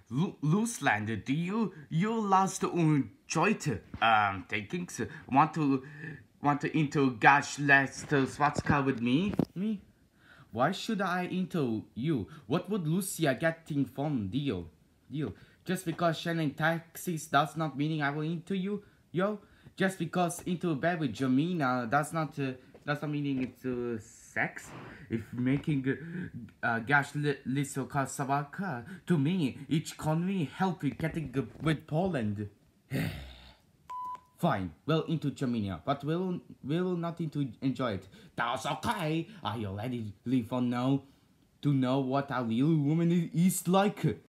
Looselander, do you last enjoyed taking want to into gosh let's Swatska with me? Me? Why should I into you? What would Lucia getting from Deal. Just because Shannon taxis does not meaning I will into you, yo. Just because into bed with Jamina does not meaning it's sex. If making gosh little kasabaka to me, each convey help you getting with Poland. Fine, well into Jamina, but will not into enjoy it. That's okay. I already live on now to know what a real woman is like.